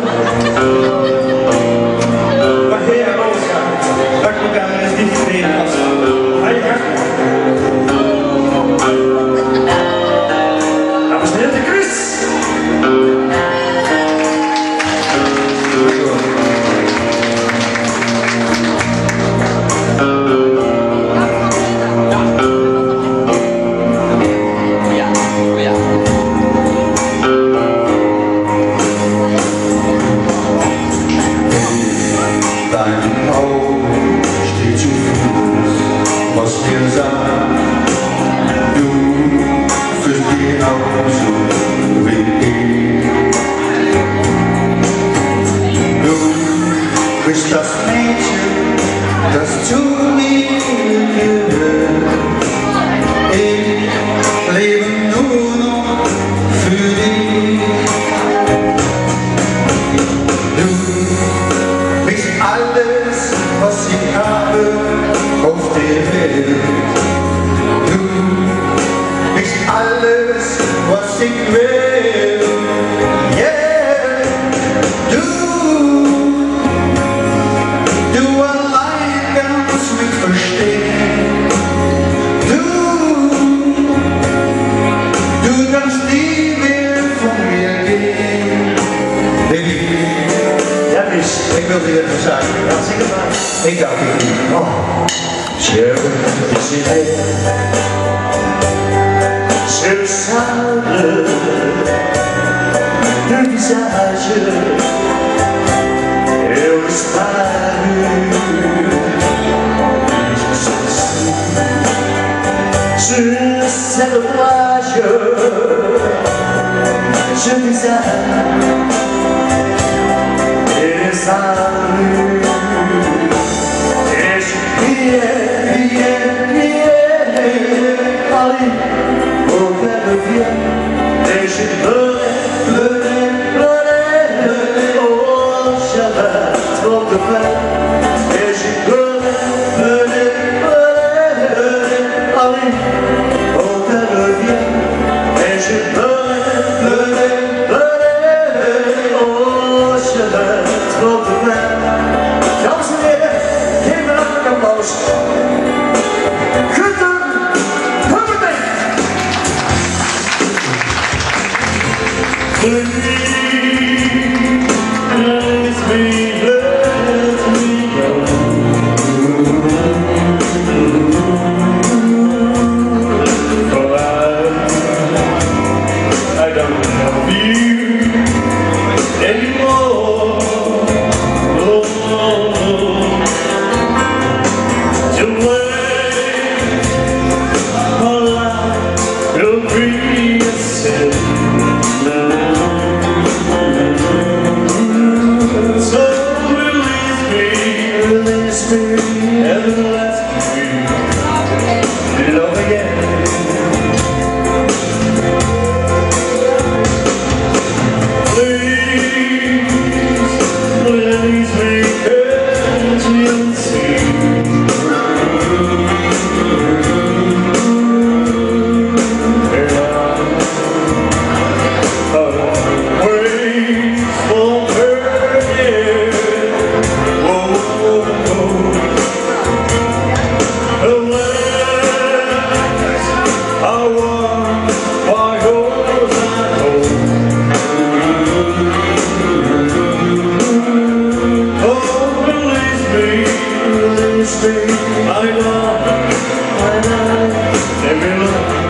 Das Mädchen, das zu mir gehört. Ich lebe nur noch für dich. Du bist alles, was ich habe auf der Welt. Du bist alles, was ich will. Yeah, du ik wilde je even zeggen, laat zingen maar. Ik dacht niet, oh. Je décidé, je sable de visage et au disparu. Je sais l'orage, je visage. Et je priais, allez, au père viens. Et je pleurais, oh, j'avais trop de peine. Et je pleurais, allez, au père viens. Et je pleurais, oh, j'avais trop de peine. Dames en heren, geef een hartelijk applaus. Gunther Humperdinck. I know, every love.